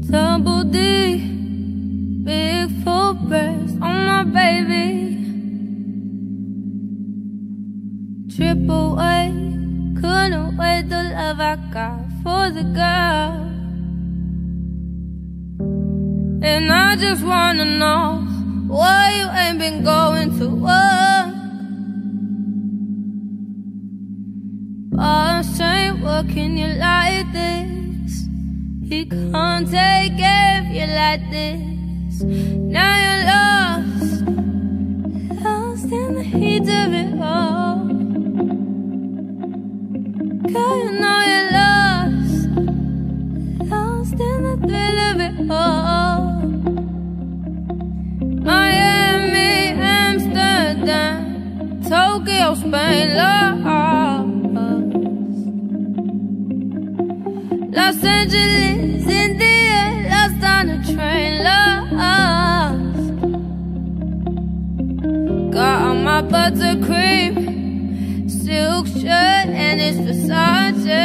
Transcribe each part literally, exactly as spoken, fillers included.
Double D, big full breast on my baby. Triple A, couldn't wait the love I got for the girl. And I just wanna know why you ain't been going to work. Boss ain't working you like this. He can't take care of you like this. Now you're lost, lost in the heat of it all. Girl, you know you're lost, lost in the thrill of it all. Miami, Amsterdam, Tokyo, Spain, lost. Los Angeles, India, lost on a train, lost. Got on my buttercream silk shirt and it's Versace.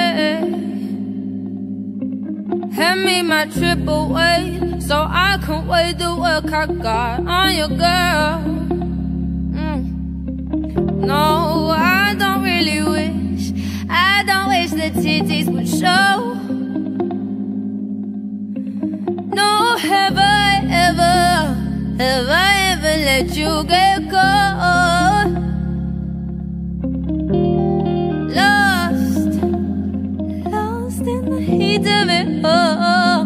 Hand me my triple weight so I can weigh the work I got on your girl. mm. No, I don't really wish, I don't wish the titties would show. No, have I ever, have I ever let you get caught? Lost, lost in the heat of it all.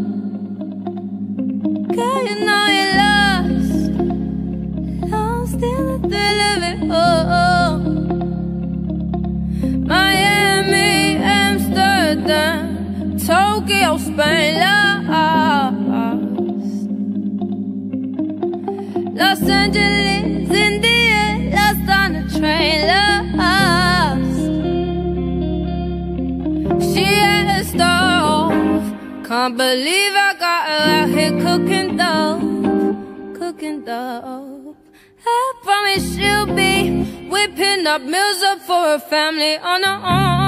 Girl, you know you're lost, lost in the thrill of it all. Miami, Amsterdam, Tokyo, Spain, lost. Los Angeles, India, lost on a train, lost. She had a stove, can't believe I got her out here cooking dope, cooking dope. I promise she'll be whipping up meals up for her family on her own.